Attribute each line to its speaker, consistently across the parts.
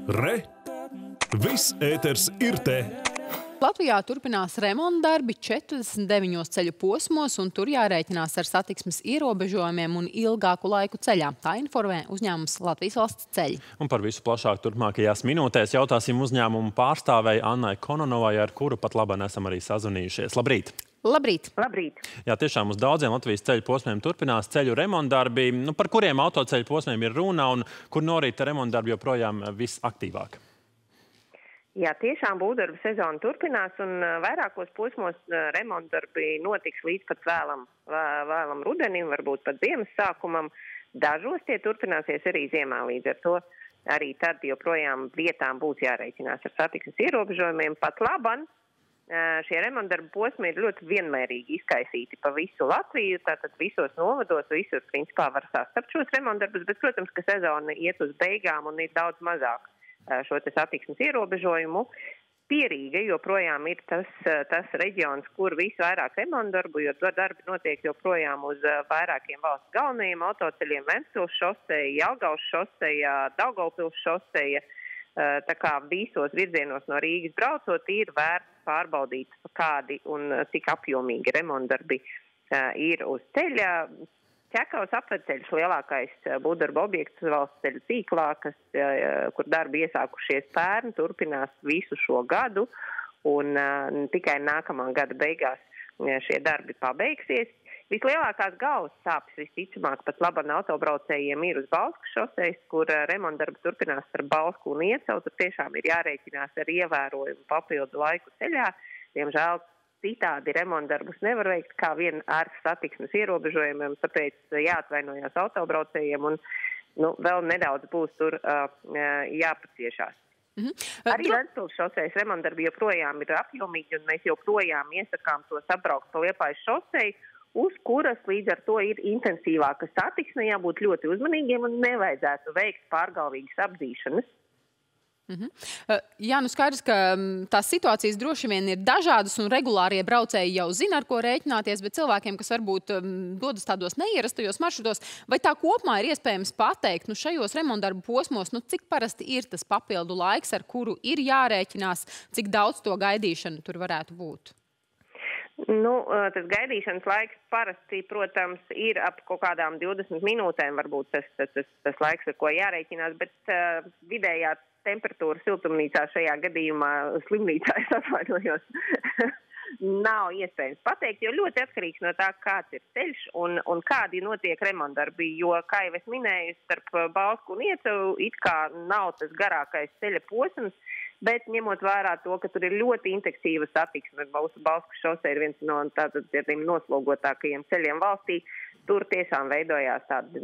Speaker 1: Re! Viss ēters ir te!
Speaker 2: Latvijā turpinās remontdarbi 49 ceļu posmos, un tur jārēķinās ar satiksmes ierobežojumiem un ilgāku laiku ceļā. Tā informē uzņēmums Latvijas Valsts ceļi.
Speaker 3: Un par visu plašāk turpmākajās minūtēs jautāsim uzņēmumu pārstāvei Annai Kononovai, ar kuru pat labāk esam arī sazvanījušies. Labrīt!
Speaker 2: Labrīt!
Speaker 4: Labrīt!
Speaker 3: Jā, tiešām uz daudziem Latvijas ceļu posmiem turpinās ceļu remontdarbi. Par kuriem autoceļu posmiem ir runa un kur norīt remontdarbi joprojām visaktīvāk?
Speaker 4: Jā, tiešām būvdarbu sezona turpinās un vairākos posmos remontdarbi notiks līdz pat vēlam rudenim, varbūt pat ziemas sākumam. Dažos tie turpināsies arī ziemā, līdz ar to arī tad joprojām vietām būs jārēķinās ar satiksmes ierobežojumiem. Pat laban šie remontdarbu posmi ir ļoti vienmērīgi izkaisīti pa visu Latviju, tātad visos novados, visur principā var sastapt šos remontdarbus, bet, protams, ka sezona iet uz beigām un ir daudz mazāk šo te satiksmes ierobežojumu. Pierīga joprojām ir tas reģions, kur visvairāk remontdarbu, jo darbi notiek joprojām uz vairākiem valsts galvenajiem autoceļiem, Ventspils šoseja, Jelgavas šoseja, Daugavpils šoseja. Tā kā visos virzienos no Rīgas braucot ir vērts pārbaudīt, kādi un cik apjomīgi remontdarbi ir uz ceļa. Ķekavas apvedceļš lielākais būvdarbu objekts valsts ceļu tīklā, kur darbi iesākušies pērn, turpinās visu šo gadu un tikai nākamā gada beigās šie darbi pabeigsies. Vislielākās galvas sāpes visticamāk pat laban autobraucējiem ir uz Bauskas šosejas, kur remontdarbi turpinās ar Bausku un Iecavu. Tur tiešām ir jārēķinās ar ievērojumu papildu laiku ceļā. Diemžēl citādi remontdarbus nevar veikt kā vien ar satiksmes ierobežojumiem, tāpēc jāatvainojās autobraucējiem un vēl nedaudz būs tur jāpaciešās. Arī Ventspils šosejas remontdarbi joprojām ir apjomīgi un mēs joprojām iesakām tos apbraukt pa Liepājas šoseju, uz kuras līdz ar to ir intensīvāka satiksme, jābūt ļoti uzmanīgiem un nevajadzētu veikt pārgalvīgas apdzīšanas.
Speaker 2: Jā, skaidrs, ka tās situācijas droši vien ir dažādas un regulārie braucēji jau zina, ar ko rēķināties, bet cilvēkiem, kas varbūt dodas tādos neierastajos maršrutos, vai tā kopumā ir iespējams pateikt, šajos remontdarbu posmos, cik parasti ir tas papildu laiks, ar kuru ir jārēķinās, cik daudz to gaidīšanu tur varētu būt?
Speaker 4: Tas gaidīšanas laiks parasti, protams, ir ap kaut kādām 20 minūtēm, varbūt tas laiks, ar ko jārēķinās, bet vidējā temperatūra siltumnīcā šajā gadījumā, slimnīcā, es atvainojos, nav iespējams pateikt, jo ļoti atkarīgs no tā, kāds ir ceļš un kādi notiek remontdarbi, jo, kā jau es minēju, starp Bausku un Iecavu it kā nav tas garākais ceļa posms, bet ņemot vērā to, ka tur ir ļoti intensīva satiksme, Bauskas šoseja ir viens no tādiem noslogotākajiem ceļiem valstī, tur tiešām veidojās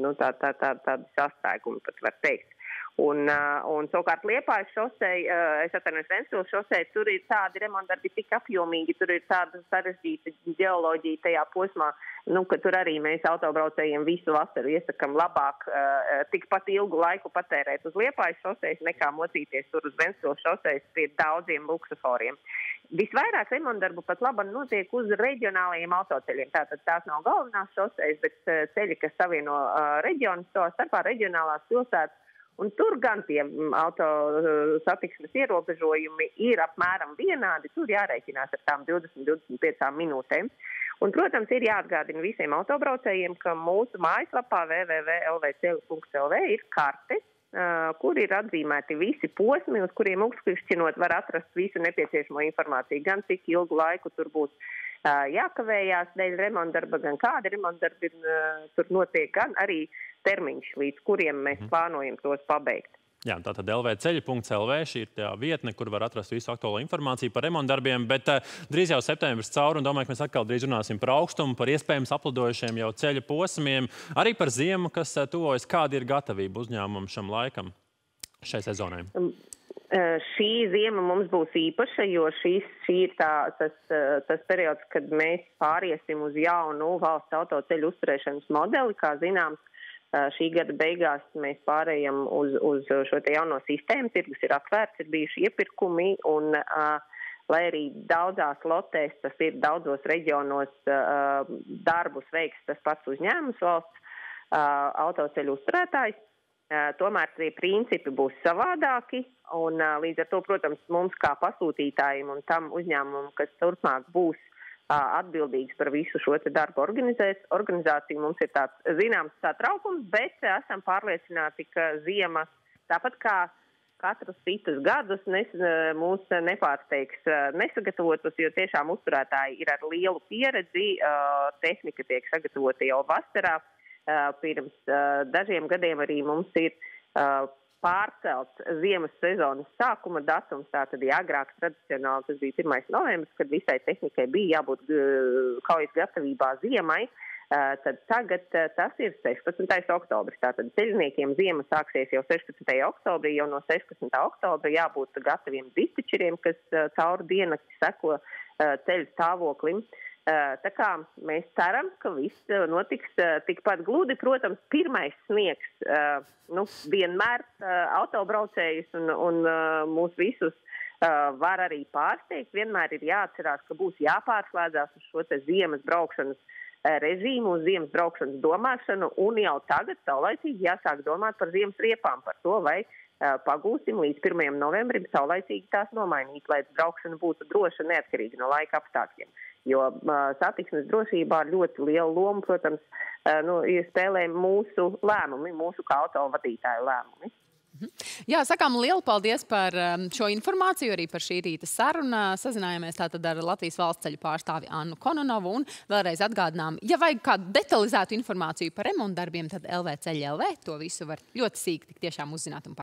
Speaker 4: tādi sastrēgumi, pat var teikt. Un savukārt Liepājas šoseja, es atvainojos Ventspils šoseja, tur ir tādi remontdarbi tik apjomīgi, tur ir tāda sarežģīta ģeoloģija tajā posmā, ka tur arī mēs autobraucējiem visu vasaru iesakam labāk tikpat ilgu laiku patērēt uz Liepājas šosejas nekā mocīties tur uz Ventspils šosejas pie daudziem luksuforiem. Visvairāk remontdarbu pat labam notiek uz reģionālajiem autoceļiem. Tātad tās nav galvenās šosejas, bet ceļi, kas savieno reģionus, to starpā reģionālās pilsētas. Un tur gan tie auto satiksmes ierobežojumi ir apmēram vienādi, tur jārēķinās ar tām 20-25 minūtēm. Un, protams, ir jāatgādina visiem autobraucējiem, ka mūsu mājaslapā www.lvceļi.lv ir kartes, kur ir atzīmēti visi posmi, uz kuriem uzklikšķinot var atrast visu nepieciešamo informāciju, gan cik ilgu laiku tur būs jākavējās dēļ remontdarba, gan kādi remontdarbi tur notiek, gan arī termiņš, līdz kuriem mēs plānojam tos pabeigt.
Speaker 3: Jā, tātad lvceļi.lv, šī ir tā vietne, kur var atrast visu aktuālo informāciju par remontdarbiem, bet drīz jau septembris cauri, un domāju, ka mēs atkal drīz runāsim par augstumu, par iespējams aplidojušiem jau ceļa posmiem, arī par ziemu, kas tuvojas. Kāda ir gatavība uzņēmumam šam laikam, šai sezonai?
Speaker 4: Šī ziema mums būs īpaša, jo šī ir tas periods, kad mēs pāriesim uz jaunu valsts autoceļu uzturēšanas modeli. Kā zināms, šī gada beigās mēs pārējam uz šo te jauno sistēmu, tirgus ir atvērts, ir bijuši iepirkumi, un lai arī daudzās lotēs, tas ir daudzos reģionos darbus veiks tas pats uzņēmums valsts autoceļu uzturētājs, tomēr tie principi būs savādāki, un līdz ar to, protams, mums kā pasūtītājiem un tam uzņēmumam, kas turpmāk būs atbildīgs par visu šo te darbu organizāciju, mums ir tāds zināms satraukums, bet esam pārliecināti, ka ziema, tāpat kā katrus citus gadus, mūs nepārsteigs nesagatavotus, jo tiešām uzturētāji ir ar lielu pieredzi, tehnika tiek sagatavota jau vasarā. Pirms dažiem gadiem arī mums ir pārcelts ziemas sezonas sākuma datums, tātad agrāk tradicionāli tas bija 1. novembris, kad visai tehnikai bija jābūt kaujas gatavībā ziemai, tad tagad tas ir 16. oktobris. Tātad ceļniekiem ziema sāksies jau 16. oktobrī, jau no 16. oktobra jābūt gataviem dispečeriem, kas cauri diennakti seko ceļu stāvoklim. Tā kā mēs ceram, ka viss notiks tikpat gludi. Protams, pirmais sniegs vienmēr autobraucējus un mūs visus var arī pārsteigt. Vienmēr ir jāatcerās, ka būs jāpārslēdzās uz šo te ziemas braukšanas režīmu, uz ziemas braukšanas domāšanu, un jau tagad saulaicīgi jāsāk domāt par ziemas riepām, par to, vai pagūsim līdz 1. novembrim saulaicīgi tās nomainīt, lai braukšana būtu droša neatkarīgi no laika apstākļiem. Jo satiksmes drošībā ļoti lielu lomu, protams, spēlē mūsu lēmumi, mūsu kā autovadītāju lēmumi.
Speaker 2: Jā, sakām lielu paldies par šo informāciju, arī par šī rīta sarunu. Sazinājāmies tātad ar Latvijas valsts ceļu pārstāvi Annu Kononovu un vēlreiz atgādinām, ja vajag kādu detalizētu informāciju par remontdarbiem, tad LV Ceļi LV to visu var ļoti sīki tik tiešām uzzināt un